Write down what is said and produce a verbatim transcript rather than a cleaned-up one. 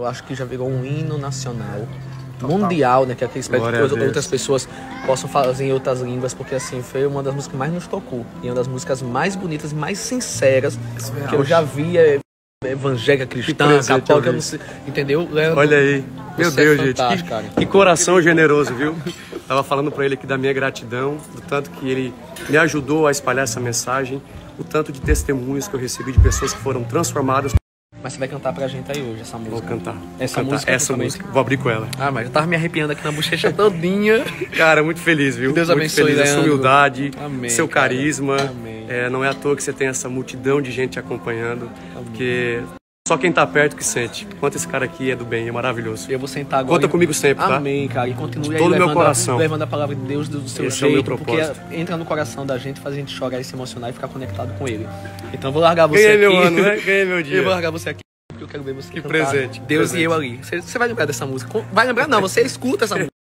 Eu acho que já virou um hino nacional, total, mundial, né? Que aqui espero que outras pessoas possam fazer em outras línguas, porque assim, foi uma das músicas que mais nos tocou. E uma das músicas mais bonitas e mais sinceras é que eu já vi. É, evangélica, cristã, católica, eu não sei, entendeu? Leandro, olha aí, meu Deus, é gente, que, que coração generoso, viu? Tava falando pra ele aqui da minha gratidão, do tanto que ele me ajudou a espalhar essa mensagem, o tanto de testemunhos que eu recebi de pessoas que foram transformadas. Mas você vai cantar pra gente aí hoje essa música? Vou cantar. Essa Vou cantar. música? Essa música. Vou abrir com ela. Ah, mas eu tava me arrepiando aqui na bochecha todinha. Cara, muito feliz, viu? Deus muito abençoe, feliz. Leandro. A sua humildade, Amém, seu cara. carisma. Amém. É, não é à toa que você tem essa multidão de gente te acompanhando. Amém. Porque só quem tá perto que sente. Quanto esse cara aqui é do bem, é maravilhoso. Eu vou sentar agora. Conta e... comigo sempre, tá? Amém, cara. E continue todo aí levando, meu coração. A, levando a palavra de Deus do seu esse jeito. É o meu propósito. Porque entra no coração da gente, faz a gente chorar e se emocionar e ficar conectado com ele. Então eu vou largar você Ganhei aqui. meu ano, né? Ganhei meu dia. Eu vou largar você aqui. Porque eu quero ver você que cantar. presente. Deus presente. e eu ali. Você, você vai lembrar dessa música. Vai lembrar não, você escuta essa música.